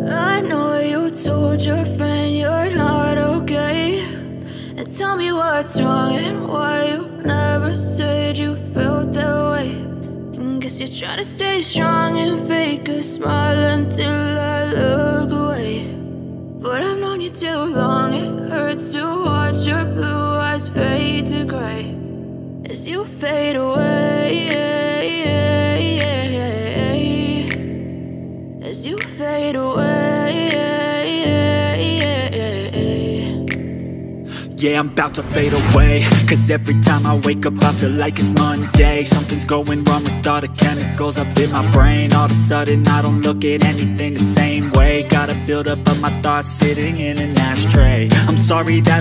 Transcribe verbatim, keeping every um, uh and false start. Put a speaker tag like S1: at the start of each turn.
S1: I know you told your friend you're not okay, and tell me what's wrong and why you never said you felt that way. And guess you're trying to stay strong and fake a smile until I look away. But I've known you too long, it hurts to watch your blue eyes fade to gray as you fade away, as you fade away.
S2: Yeah, I'm about to fade away, cause every time I wake up I feel like it's Monday. Something's going wrong with all the chemicals up in my brain. All of a sudden I don't look at anything the same way. Got a build up of my thoughts sitting in an ashtray. I'm sorry that